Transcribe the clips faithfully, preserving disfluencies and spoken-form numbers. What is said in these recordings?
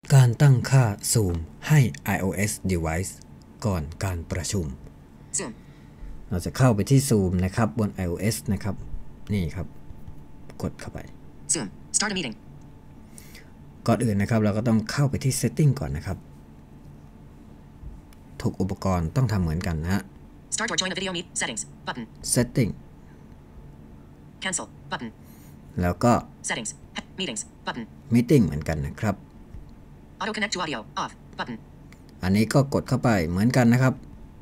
การตั้งค่าซูมให้ iOS device ก่อนการประชุม Zoom เราจะเข้าไปที่ซูมนะครับบน iOS นะครับนี่ครับกดเข้าไป Zoom Start a meeting ก่อนอื่นนะครับเราก็ต้องเข้าไปที่ setting ก่อนนะครับทุกอุปกรณ์ต้องทำเหมือนกันนะฮะ Start or join a video meet settings button setting Cancel button แล้วก็ Settings Meetings button meeting เหมือนกันนะครับ Auto connect to audio off button อันนี้ก็กดเข้าไปเหมือนกันนะครับ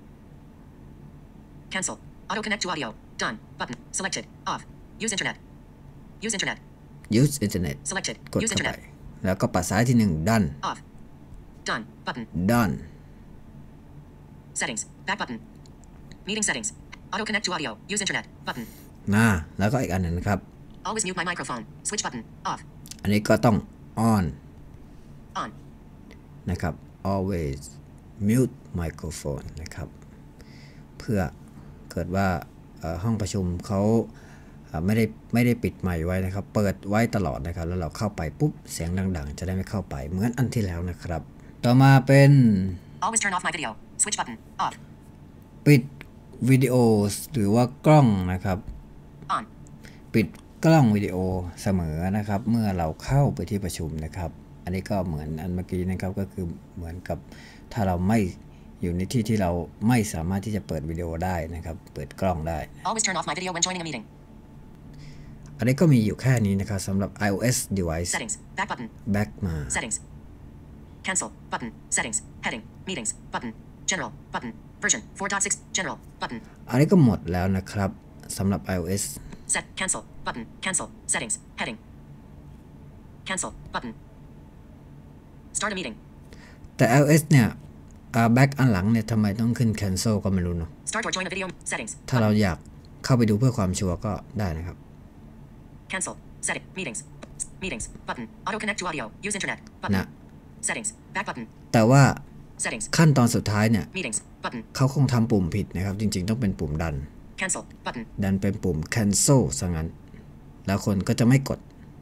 Cancel Auto connect to audio done button selected off Use internet Use internet use internet Selected กด Use เข้าไป internet แล้วก็ปัดซ้ายที่หนึ่ง done off Done button done Settings back button Meeting settings Auto connect to audio Use internet button นะแล้วก็อีกอันหนึ่งนะครับ Always mute my microphone Switch button off อันนี้ก็ต้อง on on นะครับ always mute microphone นะครับเพื่อเกิดว่าห้องประชุมเขาไม่ได้ไม่ได้ปิดไมค์ไว้นะครับเปิดไว้ตลอดนะครับแล้วเราเข้าไปปุ๊บเสียงดังๆจะได้ไม่เข้าไปเหมือนอันที่แล้วนะครับต่อมาเป็น Always turn off my video Switch button off ปิดวิดีโอหรือว่ากล้องนะครับ on ปิดกล้องวิดีโอเสมอนะครับเมื่อเราเข้าไปที่ประชุมนะครับอันนี้ก็เหมือนอันเมื่อกี้นะครับก็คือเหมือนกับถ้าเราไม่อยู่ในที่ที่เราไม่สามารถที่จะเปิดวิดีโอได้นะครับเปิดกล้องได้ Always turn off my video when joining a meeting อันนี้ก็มีอยู่แค่นี้นะครับสำหรับ iOS device Settings back button back มา Settings Cancel button Settings Heading Meetings button General button Version โฟร์ ดอท ซิกซ์ General button อันนี้ก็หมดแล้วนะครับสำหรับ iOS Set Cancel button Cancel Settings Heading Cancel button Start a meeting แต่ iOS เนี่ย back อันหลังเนี่ยทำไมต้องขึ้น cancel ก็ไม่รู้เนาะ Start or join a video Settings ถ้าเราอยากเข้าไปดูเพื่อความชัวร์ก็ได้นะครับ Cancel Setting Meetings Meetings button Auto connect to audio Use internet button นะ Settings back button แต่ว่า Settings ขั้นตอนสุดท้ายเนี่ย Meetings button เขาคงทำปุ่มผิดนะครับจริงๆต้องเป็นปุ่มดัน Cancel button ดันเป็นปุ่ม cancel ซะงั้นแล้วคนก็จะไม่กด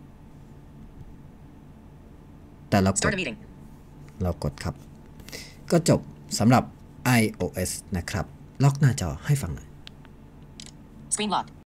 แต่เราก Start ด a meeting เรากดครับก็จบสำหรับ iOS นะครับล็อกหน้าจอให้ฟังหน่อย Screen lock